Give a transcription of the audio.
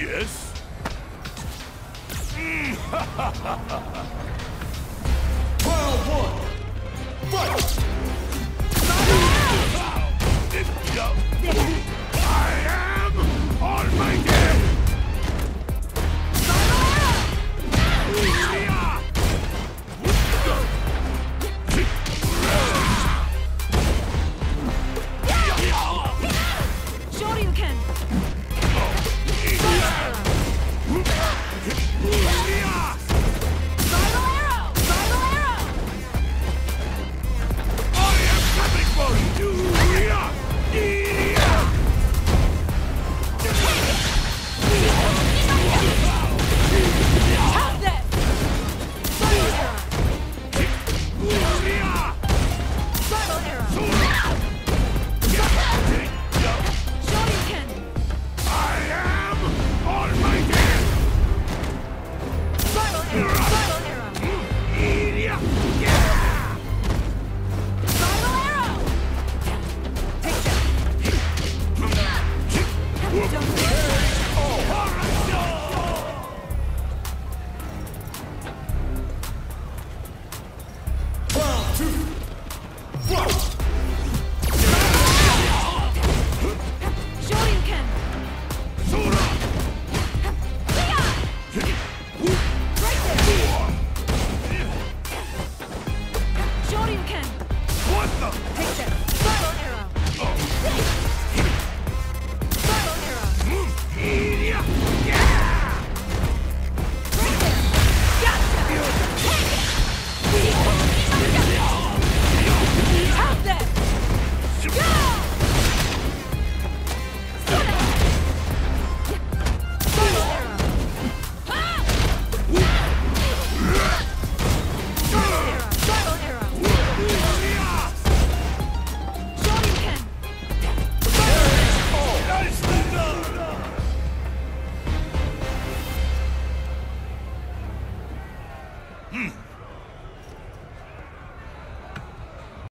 Yes? Round one. Fight! I am Almighty! Shoryuken! Vital arrow! Vital arrow! I am coming for you! Have this! Vital arrow! Vital arrow! Shoryuken! I am Almighty! Vital arrow! Vital arrow! Vital arrow! Take that! Don't Round two. Fight! Shoryuken! Right there! Shoryuken! What the? Take that! Vital arrow! Vital arrow! Right there! Gotcha! Take it! Have this! Go! Vital arrow! Ha! Vital arrow! Shoryuken! Nicely done!